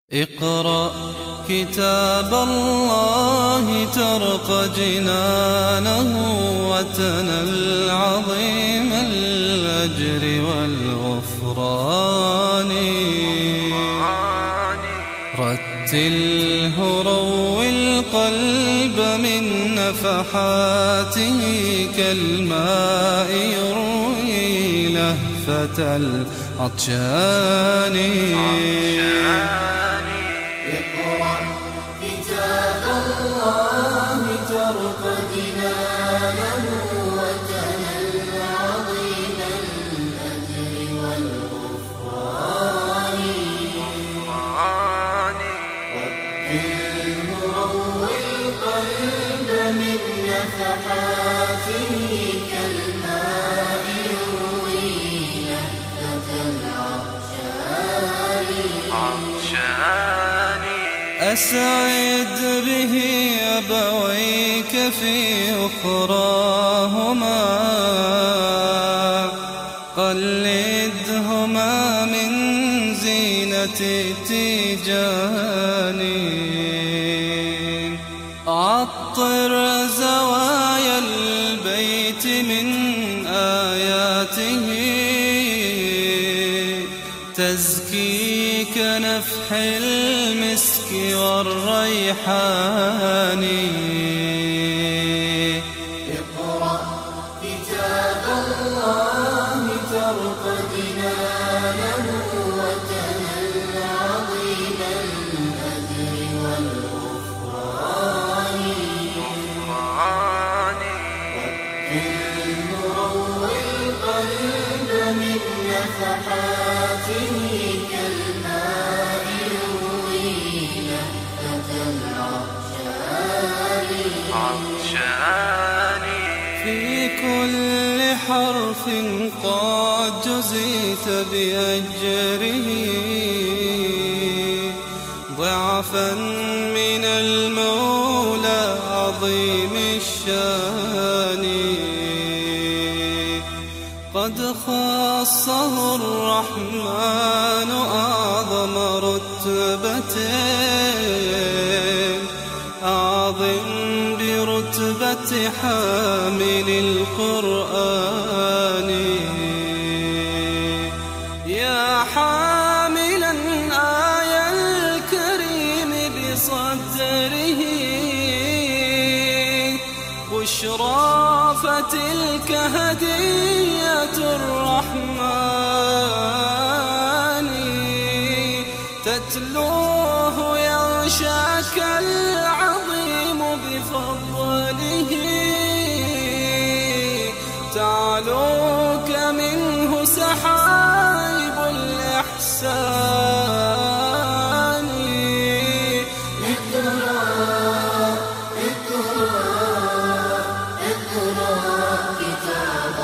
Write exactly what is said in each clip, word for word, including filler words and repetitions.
اقرأ كتاب الله ترق جنانه وتنل عظيم الأجر والغفران. رتله روي القلب من نفحاته كالماء يروي لهفة العطشان. اقرأ كتاب الله ترق جنانه وتنل عظيم الأجر والغفران. رتله روي القلب من نفحاته كالماء يروي لهفة العطشان. أسعد به أبويك في أخراهما، قلدهما من زينة التيجان. عطر زوايا البيت من آياته تزكي كنفح المسك والريحان. اقرأ كتاب الله ترق جنانه وتنل عظيم الأجر والغفران. رتله روي القلب من نفحاته كالماء يروي لهفة العطشان. في كل حرف قد جزيت بأجره ضعفا من المولى عظيم الشان. قد خصه الرحمن أعظم رتبة أعظم برتبة حامل القرآن. يا حاملا آي الكريم بصدره بشرى فتلك هدية الرحمن. تتلوه يغشاك العظيم بفضله تعلوك منه سحائب الإحسان. كتاب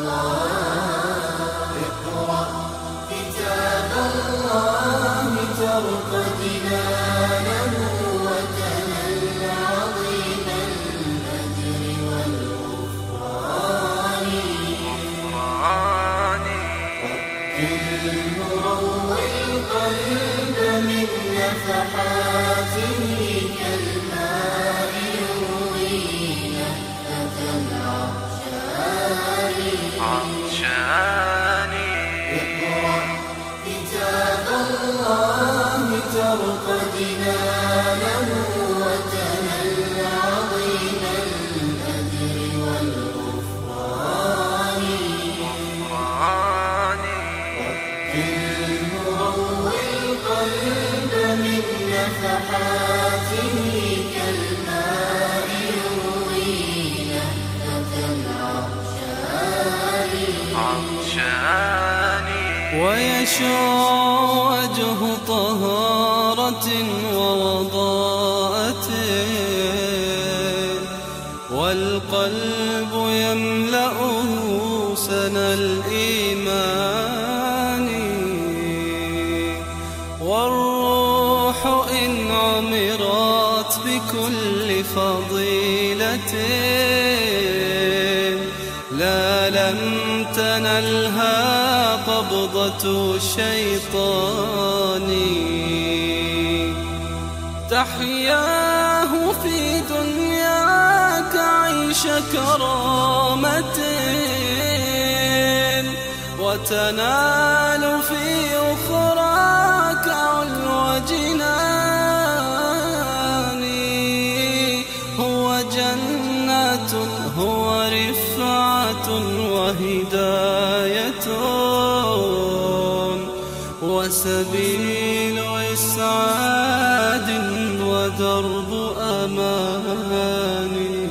الله اقرأ كتاب الله ترق جنانه وتنل عظيم الأجر والغفران. رتله روي القلب من نفحاته كالماء يروي لهفة العطشان. اقرأ كتاب الله ترق جنانه وتنل عظيم الأجر والغفران. رتله روي القلب من نفحاته كالماء يروي لهفة العطشان. ويشع وجه طهارة ووضاءة والقلب يملأه سنا الإيمان. والروح إن عمرت بكل فضيلة لا لم تنلها قبضة الشيطان. تحياه في دنياك عيش كرامة، وتنال في أخراك علو جنان. هو جنات، هو رفعة وهداية، وسبيل إسعاد ودرب أمان.